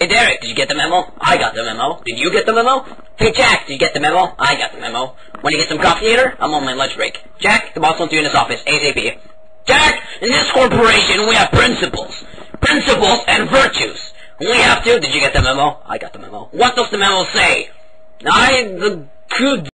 Hey Derek, did you get the memo? I got the memo. Did you get the memo? Hey Jack, did you get the memo? I got the memo. Want to get some coffee later? I'm on my lunch break. Jack, the boss wants you in his office, ASAP. Jack, in this corporation we have principles. Principles and virtues. We have to. Did you get the memo? I got the memo. What does the memo say? The good